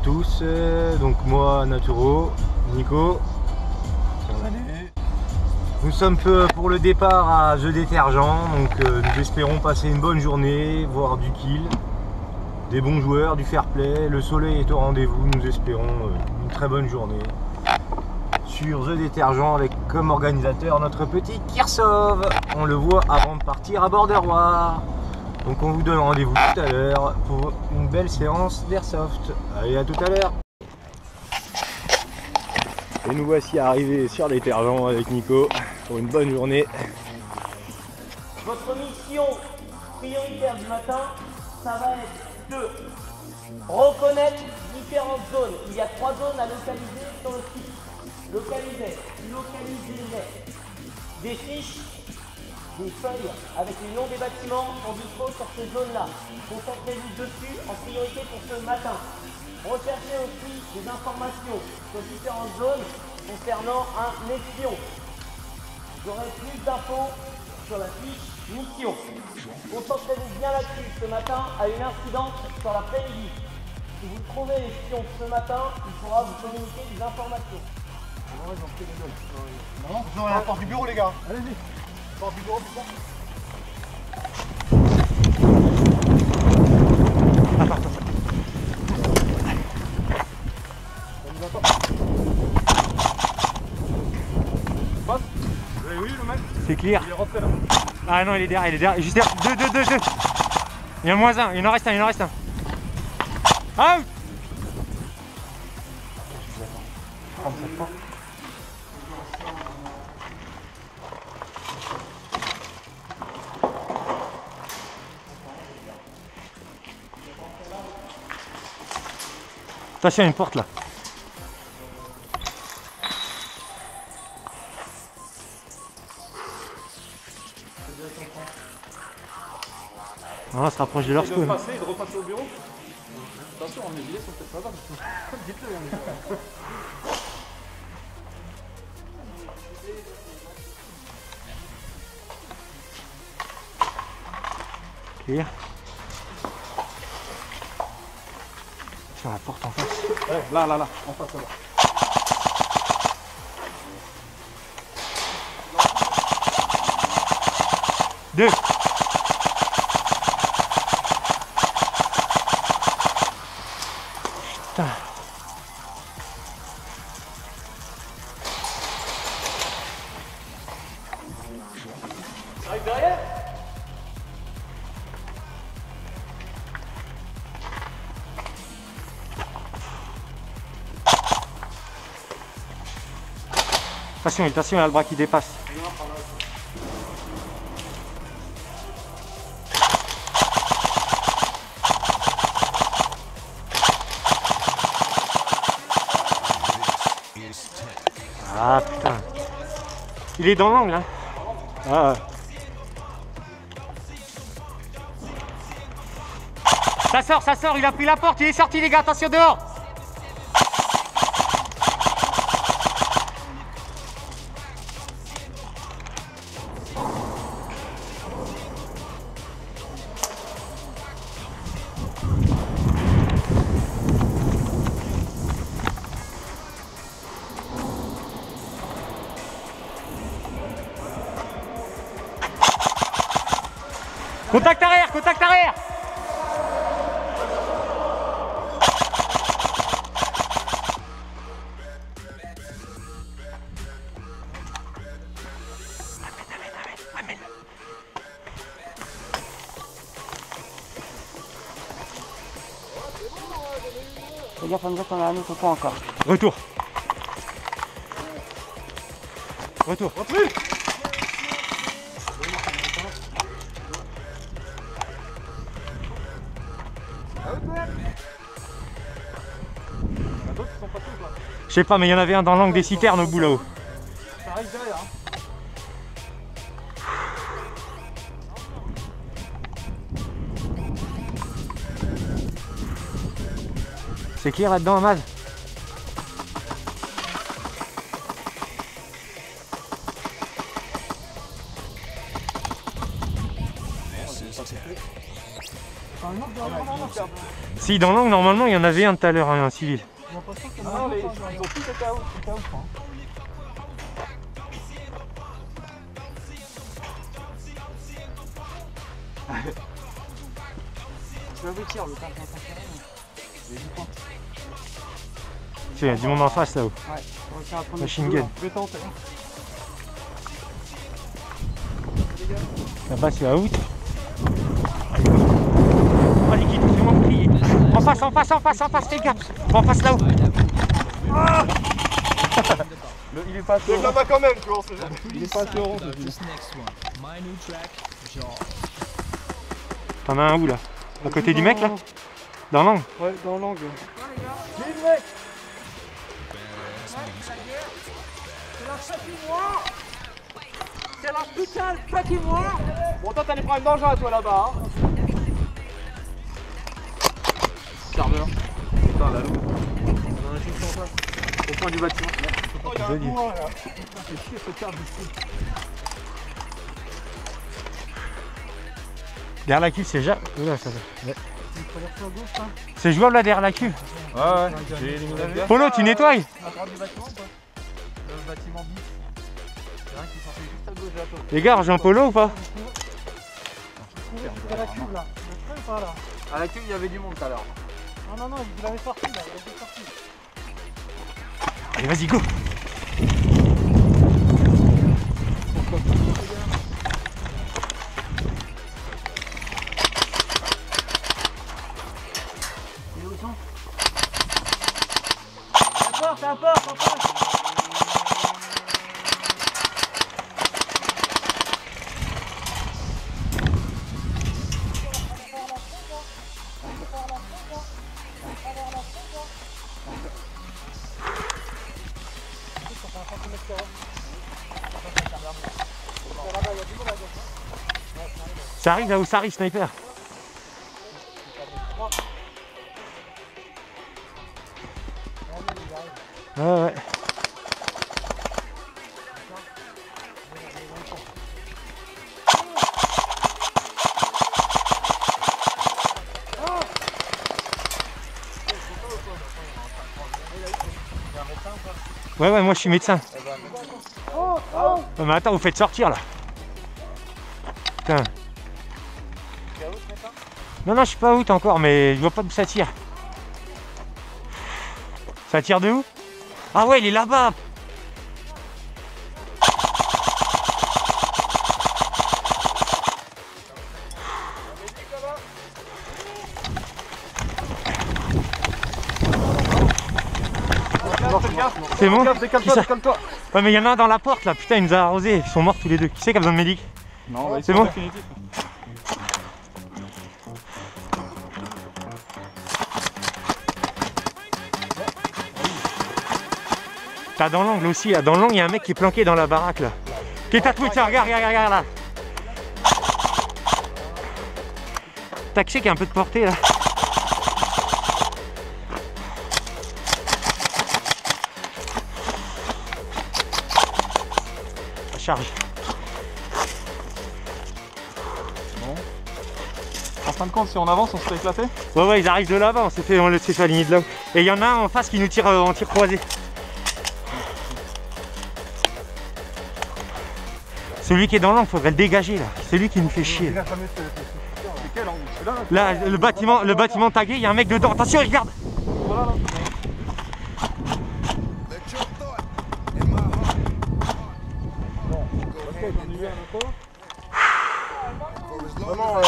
tous, donc moi Naturo, Nico. Nous sommes pour le départ à The Détergent, donc nous espérons passer une bonne journée, voir du kill, des bons joueurs, du fair play. Le soleil est au rendez-vous, nous espérons une très bonne journée sur The Détergent avec comme organisateur notre petit Kirsov. On le voit avant de partir à Border War. Donc on vous donne rendez-vous tout à l'heure pour une belle séance d'airsoft. Allez, à tout à l'heure. Et nous voici arrivés sur Détergent avec Nico pour une bonne journée. Votre mission prioritaire du matin, ça va être de reconnaître différentes zones. Il y a 3 zones à localiser sur le site. Localisez-les. Des fiches, des feuilles avec les noms des bâtiments sont dispo sur ces zones-là. Concentrez-vous dessus en priorité pour ce matin. Recherchez aussi des informations sur différentes zones concernant un espion. Vous aurez plus d'infos sur la fiche mission. Concentrez-vous bien là-dessus ce matin à une incidence sur l'après-midi. Si vous trouvez l'espion ce matin, il pourra vous communiquer des informations. Non, vous aurez la porte du bureau, les gars. Allez-y. Porte du bureau, putain. Oui, le mec. C'est clear. Il est rentré là. Ah non, il est derrière, juste derrière. 2. Il y en a moins un, il en reste un, Out. Attention, il y a une porte là. On se rapproche de leur spawn. De repasser au bureau. Attention, mes billets sont peut-être pas là. Dites-le. Clear. Sur la porte en face. Ouais, là, en face là. Deux. Putain. Ça arrive derrière? Attention, il y a le bras qui dépasse. Ah putain. Il est dans l'angle hein. Ah. Ça sort, il a pris la porte, il est sorti les gars, attention dehors. Contact arrière. Amène. Fais gaffe, on a un autre point encore. Retour. Je sais pas, mais il y en avait un dans l'angle des citernes au bout là-haut. Ça arrive derrière. C'est clair là-dedans, Amad? Si, dans l'angle, normalement, il y en avait un tout à l'heure, un civil. Non, ils ont tous été out, je crois. Je vais vous tirer le temps. Il y a du monde en face là-haut. Ouais, on va faire un premier Machine coup, gun. là. Je vais tenter. Là-bas, c'est out. Oh, liquide, c'est mon bouclier. En face, fais gaffe. En face là-haut. Il est pas assez Là-bas quand même, tu vois, Il est pas assez rond. T'en as un où là? À côté du mec là? Dans l'angle? Ouais, dans l'angle. C'est la putain de fucking war. Bon, toi, t'as les problèmes d'engin, toi, là-bas. Hein. Chargeur. Putain, la loupe. On en a juste en place. Au point du bâtiment. Oh, il y a un courant, là. Putain, c'est chier, ce câble ici. Derrière la cuve, c'est déjà. Oula, ça va. Ouais. C'est jouable là derrière la cuve. Ouais, ouais, j'ai éliminé. Polo, tu nettoies? À droite du bâtiment ou pas? Le bâtiment bis. C'est un qui sortait juste à gauche de la tôle. Les gars, j'ai un polo ou pas? À la cuve là. Le train ou pas là? À la cuve, il y avait du monde tout à l'heure. Non, il l'avait sorti là. Il avait sorti. Allez, vas-y, go! Un porte. Ça arrive là où ça arrive, sniper. Ouais. Ouais, moi je suis médecin. Ouais, mais attends, vous faites sortir là. Putain. Non, je suis pas out encore, mais je vois pas d'où ça tire. Ça tire de où? Ah ouais, il est là-bas. C'est bon? Décale-toi. Ouais, mais il y en a un dans la porte là, putain, il nous a arrosé. Ils sont morts tous les deux. Qui c'est qui a besoin de médic? Non, c'est bon? T'as dans l'angle aussi, là. Dans l'angle, il y a un mec qui est planqué dans la baraque là. Qui est tatoué, tiens, regarde là. T'as qui c'est qui a un peu de portée là? Charge. En fin de compte, si on avance, on se fait éclater. Ouais, ils arrivent de là-bas, on s'est fait aligner de là-haut. Et il y en a un en face qui nous tire en tir croisé. Celui qui est dans l'angle, faudrait le dégager là. C'est lui qui nous fait chier. C'est quel angle? Là, le bâtiment tagué, il y a un mec dedans. Attention, regarde. Voilà, là. Vraiment,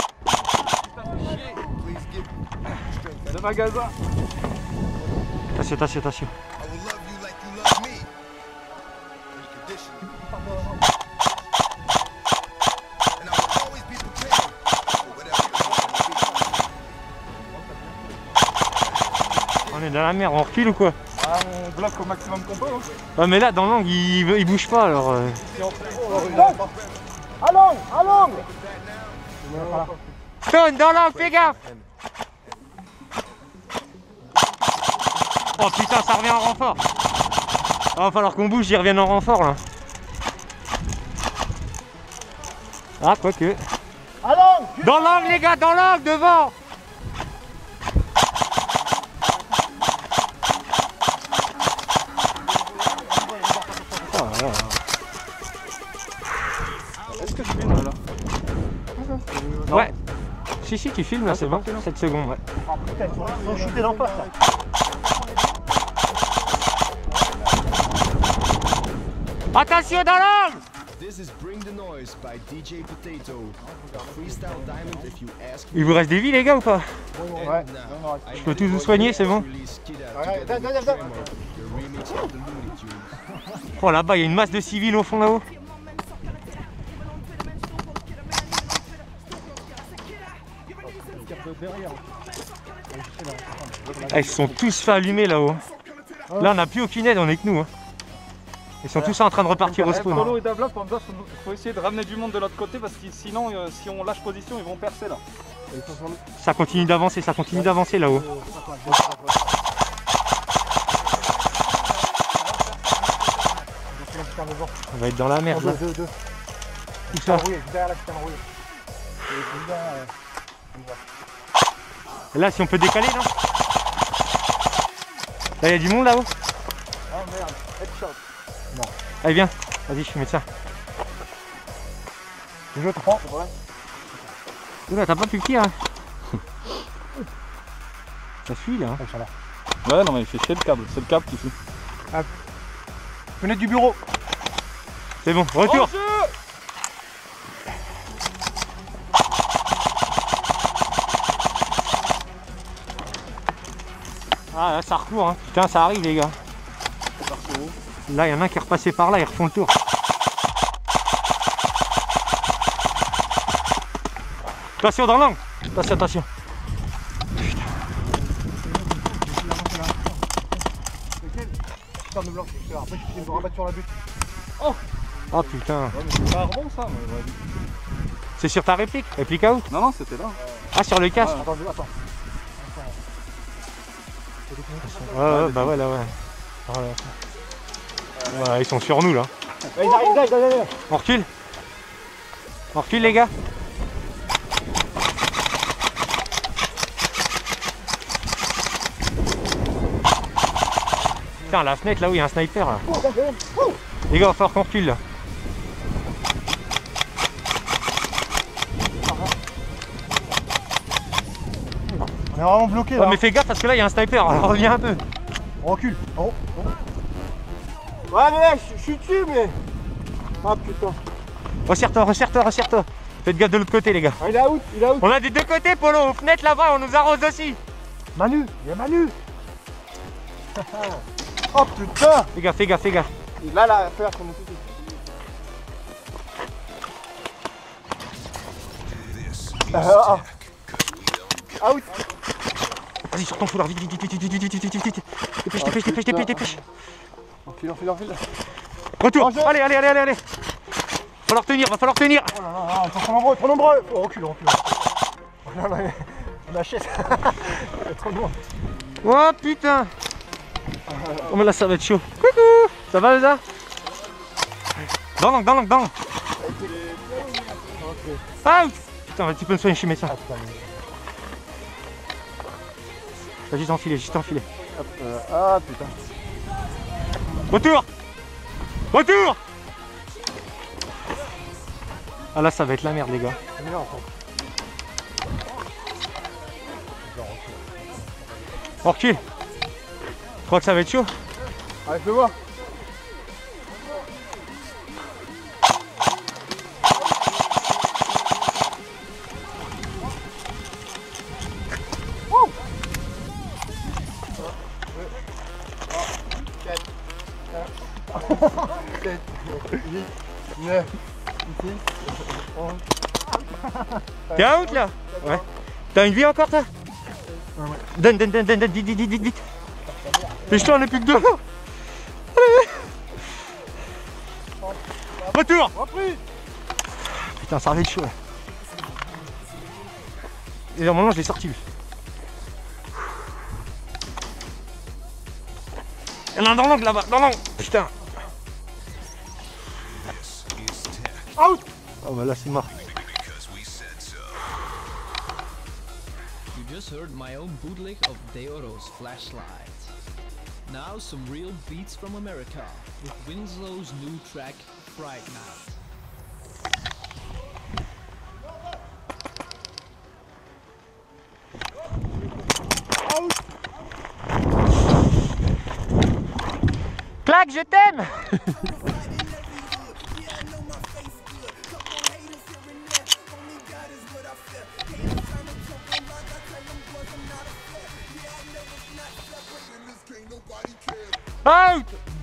le magasin. Attention. On est dans la mer, on recule ou quoi? Ah, on bloque au maximum qu'on peut. Hein. Ouais, mais là, dans l'angle, il bouge pas alors. Si on fait gros, alors À l'angle. Stone, dans l'angle, fais gaffe! Oh putain, ça revient en renfort. Ah, va falloir qu'on bouge, ils reviennent en renfort là. Ah, quoique. À l'angle. Dans l'angle les gars, dans l'angle, devant. Est-ce que je filme là? Ouais. Si tu filmes là, c'est bon. 7 secondes, ouais. Oh putain, ils sont shootés dans le poste là. Attention dans l'angle. This is Bring the Noise by DJ Potato. A freestyle diamond if you ask me. Il vous reste des vies les gars ou pas? Ouais. Je peux tous vous soigner, c'est bon? Oh là-bas, il y a une masse de civils au fond là-haut. Ah, ils se sont tous fait allumer là-haut. Là, on n'a plus aucune aide, on est que nous. Hein. Ils sont tous en train de repartir au spawn. Polo et Davla, il faut essayer de ramener du monde de l'autre côté parce que sinon, si on lâche position, ils vont percer là. Ça continue d'avancer là-haut. On va être dans la merde là. Où ça? Là, si on peut décaler là. Là, il y a du monde là-haut. Oh merde, headshot. Allez, viens. Vas-y, je suis médecin. Je te prends. Oula, t'as pas pu le tir hein. Ça fuit là. Ouais, non, mais il fait chier le câble. C'est le câble qui fuit. Fenêtre du bureau. C'est bon, retour. Ah là, ça recourt hein. Putain, ça arrive les gars. Là, il y en a un qui est repassé par là, ils refont le tour. Attention dans l'angle. Attention. Après, je vais me rabattre sur la butte. Oh putain. C'est pas un rebond ça. C'est sur ta réplique? Réplique out? Non, c'était là. Ah, sur le casque? Attends. Ouais, bah ouais, là, ouais. Voilà. Ouais, ils sont sur nous là. Ils arrivent. On recule? On recule les gars? Putain, la fenêtre là où il y a un sniper là. Les gars, il va falloir qu'on recule là. On est vraiment bloqué là. Ouais, mais fais gaffe parce que là il y a un sniper, alors reviens un peu. On recule. Oh. Ouais mais je suis dessus mais. Ah putain. Resserre-toi. Faites gaffe de l'autre côté les gars. Ah, il est out. On a des deux côtés Polo, aux fenêtres là-bas, on nous arrose aussi. Manu, il y a Manu. Oh putain. Fais gaffe. Et là, faire comme tout. Out. Vas-y sur ton foulard, vite. Dépêche. Enfile. Retour, Danger. allez. Va falloir tenir. Oh là, ils sont trop nombreux. Oh, recule. Oh là là, on achète. Trop loin. Oh putain. Oh mais là ça va être chaud. Coucou. Ça va Elsa? Dans l'angle. Out. Putain, tu peux me soigner, je suis médecin. T'as juste enfilé. Ah putain. Retour. Ah là ça va être la merde les gars. On recule. Je crois que ça va être chaud. Allez, fais voir. T'es out là? Ouais. T'as une vie encore toi? Donne, vite. Pêche-toi, on n'est plus que deux. Allez. Retour. Putain, ça va être chaud là. Et normalement je l'ai sorti lui. Il y en a un dans l'angle là-bas, Putain. Out. Oh bah là c'est mort. just heard my own bootleg of Deoro's Flashlight. Now some real beats from America with Winslow's new track Fright Night. Claque, je t'aime. Out.